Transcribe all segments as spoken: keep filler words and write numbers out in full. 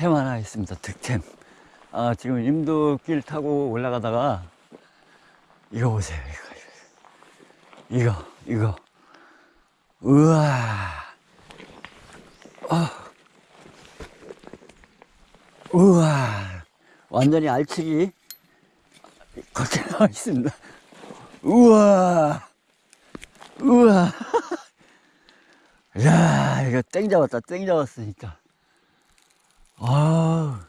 득템 하나 있습니다. 득템. 아, 지금 임도길 타고 올라가다가 이거 보세요. 이거 이거 이거 우와. 아, 우와. 완전히 알치기 걷게 나와 있습니다. 우와. 우와. 야, 이거 땡 잡았다. 땡 잡았으니까. 아,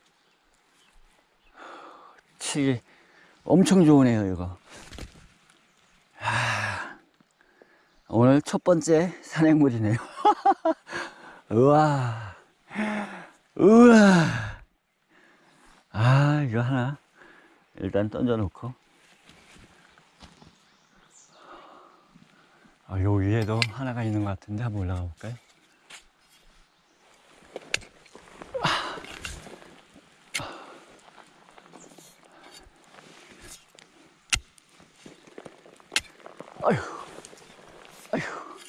치기 엄청 좋으네요, 이거. 아, 오늘 첫 번째 산행물이네요. 우와. 우와. 아, 이거 하나 일단 던져놓고. 아, 요 위에도 하나가 있는 것 같은데 한번 올라가 볼까요? 아휴, 아휴,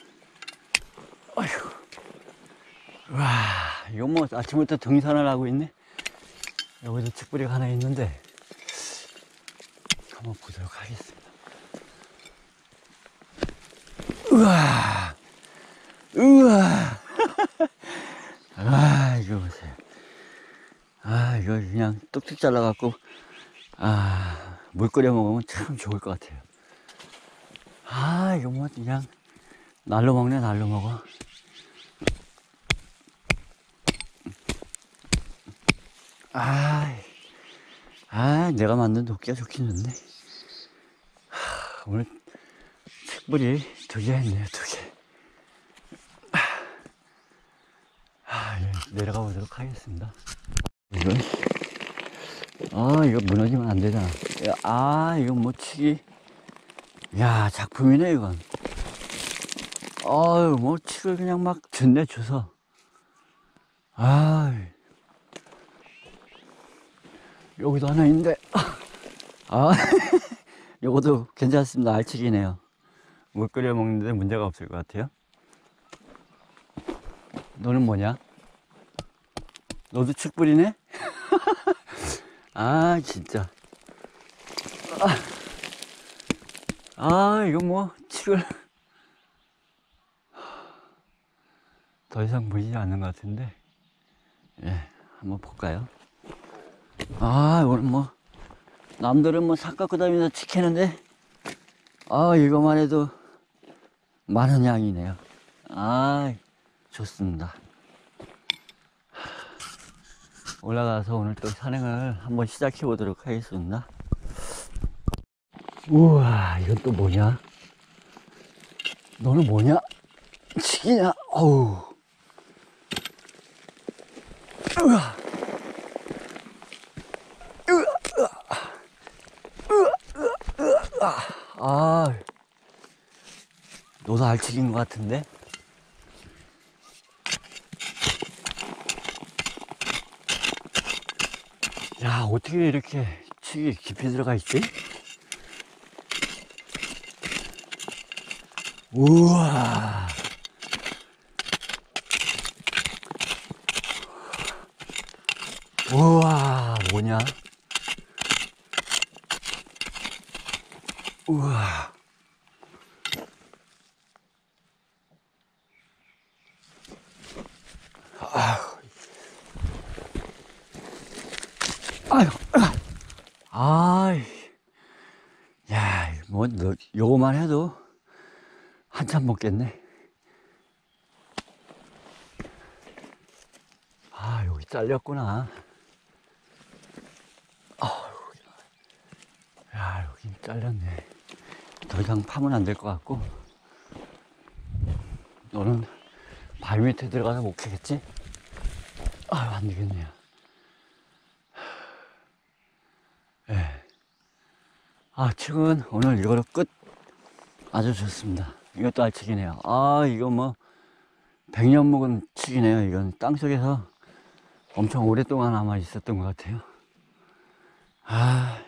아휴. 와, 이거 뭐 아침부터 등산을 하고 있네. 여기도 칡뿌리가 하나 있는데 한번 보도록 하겠습니다. 우와, 우와. 아, 이거 보세요. 아, 이거 그냥 뚝뚝 잘라갖고, 아, 물 끓여 먹으면 참 좋을 것 같아요. 아, 이거 뭐 그냥 날로 먹네, 날로 먹어. 아, 아, 내가 만든 도끼가 좋긴 좋네. 하, 오늘 칡뿌리 두 개 했네요, 두 개. 아, 예, 내려가 보도록 하겠습니다. 이거, 아, 이거 무너지면 안 되잖아. 아, 이거 뭐 치기. 야, 작품이네, 이건. 아유, 뭐 칡을 그냥 막 줬네, 줘서. 아, 여기도 하나 있는데. 아, 요것도 괜찮습니다. 알치기네요. 물 끓여 먹는데 문제가 없을 것 같아요. 너는 뭐냐? 너도 칡뿌리네? 아, 진짜. 아, 아, 이거 뭐 칡을 더 이상 보이지 않는 것 같은데. 예, 한번 볼까요? 아, 오늘 뭐 남들은 뭐 산 깎고 다니면서 칡해는데, 아, 이거만 해도 많은 양이네요. 아, 좋습니다. 올라가서 오늘 또 산행을 한번 시작해 보도록 하겠습니다. 우와, 이건 또 뭐냐? 너는 뭐냐? 치기냐? 어우. 으아. 으아. 으아. 으아. 으아. 아, 너도 알치기인 것 같은데? 야, 어떻게 이렇게 치기 깊이 들어가 있지? 우와. 우와, 뭐냐? 우와. 아휴. 아휴. 아이. 야, 뭐, 너, 요거만 해도 한참 먹겠네. 아, 여기 잘렸구나. 아, 야, 여기 잘렸네. 더 이상 파면 안 될 것 같고. 너는 바위 밑에 들어가서 못 캐겠지? 아, 안 되겠네요. 예. 네. 아, 칡은 오늘 이거로 끝. 아주 좋습니다. 이것도 알치기네요. 아, 이거 뭐 백 년 묵은 칡이네요. 이건 땅속에서 엄청 오랫동안 남아 있었던 것 같아요. 아,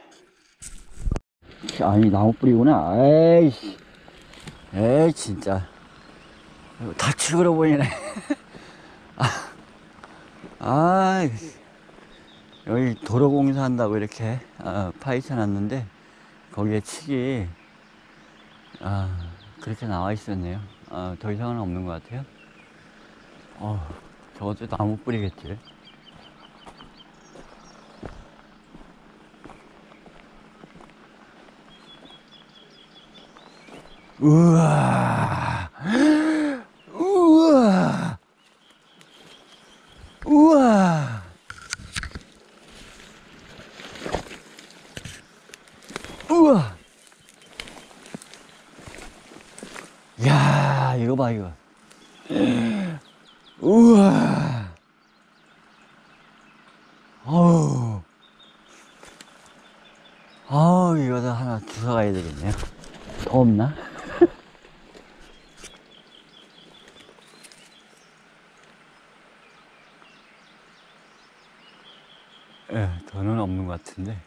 아니, 나무 뿌리구나. 에이씨. 에이, 진짜. 다 칡으로 보이네. 아, 아, 여기 도로공사 한다고 이렇게 어, 파헤쳐 놨는데 거기에 칙이 아, 그렇게 나와 있었네요. 아, 더 이상은 없는 것 같아요. 어, 저것도 나무 뿌리겠지. 우와, 우와, 우와, 우와. 야, 이거 봐, 이거. 우와. 어우. 아우, 이거도 하나 주워가야 되겠네요. 더 없나? 예, 더는 없는 것 같은데.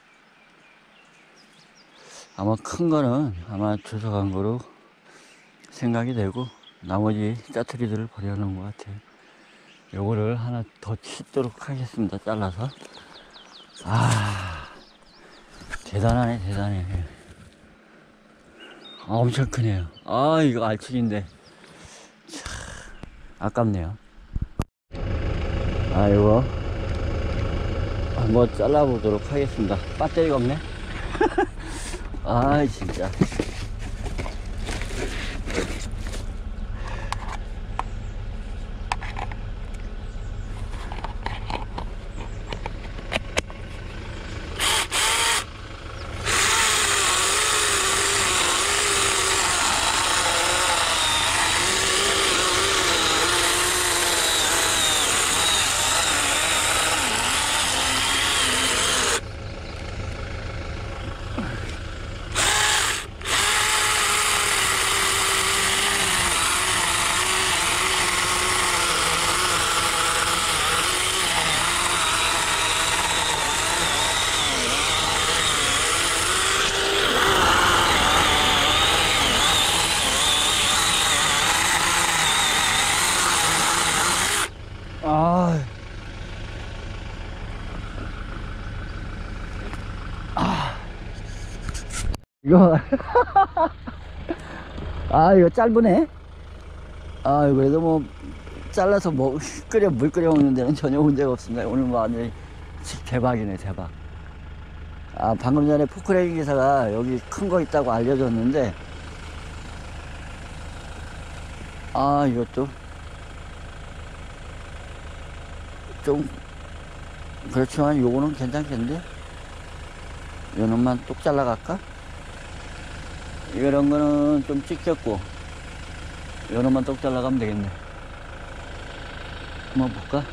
아마 큰 거는 아마 주워간 거로 생각이 되고, 나머지 짜투리들을 버려놓은 것 같아요. 요거를 하나 더 치도록 하겠습니다. 잘라서. 아, 대단하네, 대단해. 아, 엄청 크네요. 아, 이거 알치기인데. 참, 아깝네요. 아, 이거 한번 잘라보도록 하겠습니다. 배터리가 없네. 아, 진짜. 아, 아, 이거, 아, 이거 짧으네. 아, 그래도 뭐, 잘라서 뭐, 끓여, 물 끓여 먹는 데는 전혀 문제가 없습니다. 오늘 뭐 완전히 대박이네, 대박. 아, 방금 전에 포크레인 기사가 여기 큰 거 있다고 알려줬는데, 아, 이것도 좀, 그렇지만 요거는 괜찮겠는데? 요놈만 뚝 잘라갈까? 이런 거는 좀 찢겼고, 요놈만 뚝 잘라가면 되겠네. 한번 볼까?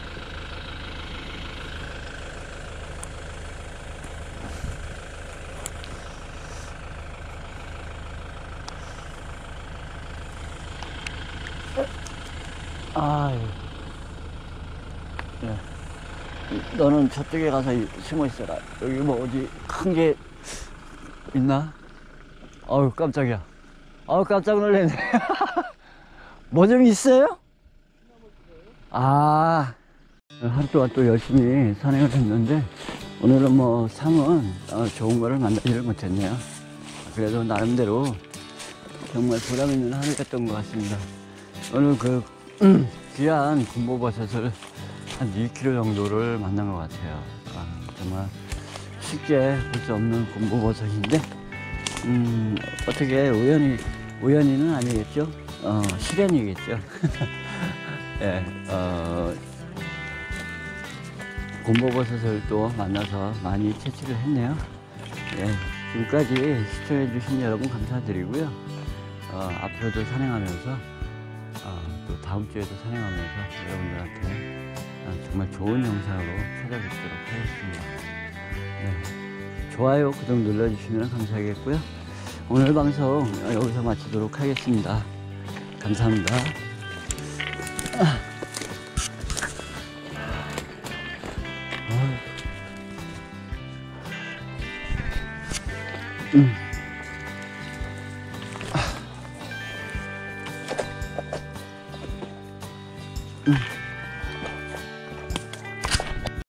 아, 예. 너는 저쪽에 가서 숨어 있어라. 여기 뭐 어디 큰 게 있나? 어우, 깜짝이야. 어우, 깜짝 놀랐네. 뭐 좀 있어요? 아, 하루 동안 또 열심히 산행을 했는데, 오늘은 뭐 상은 어, 좋은 거를 만나지를 못했네요. 그래도 나름대로 정말 보람 있는 하루였던 것 같습니다. 오늘 그 음, 귀한 군보버섯을 한 이 킬로그램 정도를 만난 것 같아요. 아, 정말 쉽게 볼 수 없는 군보버섯인데, 음, 어떻게 우연히, 우연히는 아니겠죠? 어, 실현이겠죠? 예, 어, 군보버섯을 또 만나서 많이 채취를 했네요. 예, 지금까지 시청해주신 여러분 감사드리고요. 어, 앞으로도 산행하면서, 어, 또 다음 주에도 산행하면서 여러분들한테 어, 정말 좋은 영상으로 찾아뵙도록 하겠습니다. 네, 좋아요, 구독 눌러주시면 감사하겠고요. 오늘 방송 여기서 마치도록 하겠습니다. 감사합니다. 아. 음. 아. 음.